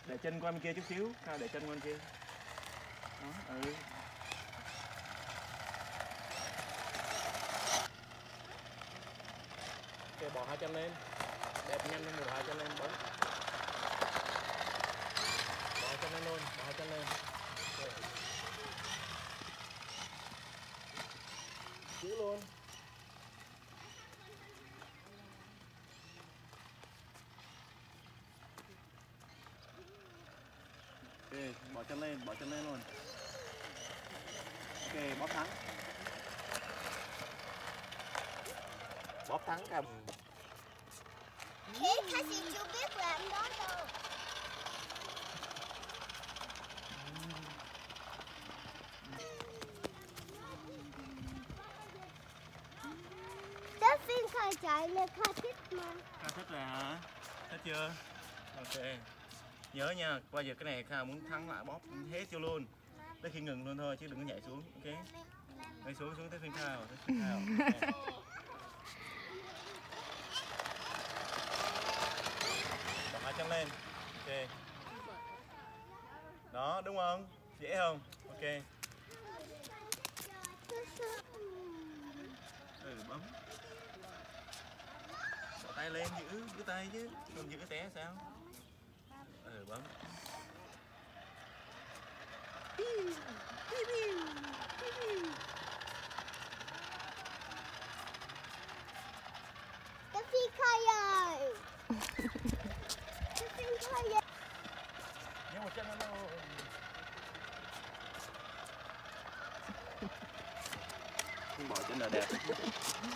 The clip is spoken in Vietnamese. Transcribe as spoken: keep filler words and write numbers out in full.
Để chân qua bên kia chút xíu, Kha để chân qua bên kia. Đó, ừ. Ok, bỏ hai chân lên. Đẹp nhanh lên, bỏ hai chân lên, bấm. Bỏ hai chân lên luôn, bỏ hai chân lên. Okay. Giữ luôn. Ok, bỏ chân lên, bỏ chân lên luôn. Ok, bóp thắng. Bóp thắng cầm. Thế Kha thì chưa biết làm đó đâu. Tới phiên Kha chạy nên Kha thích mà. Kha thích rồi hả? Thích chưa? Ok. Nhớ nha, qua giờ cái này Kha muốn thắng lại bóp hết cho luôn. Tới khi ngừng luôn thôi chứ đừng có nhảy xuống, ok? Nhảy xuống xuống tới phiên Kha rồi, tới phiên Kha rồi. Okay. Bỏ hai chân lên. Ok. Đó, đúng không? Dễ không? Ok. Ừ, bấm. Bỏ tay lên, giữ, giữ tay chứ. Không giữ té sao? Ừ, bấm. Tới phiên Kha rồi. Tới phiên Kha rồi. Nhớ một chân lên luôn. Bỏ chân là đẹp.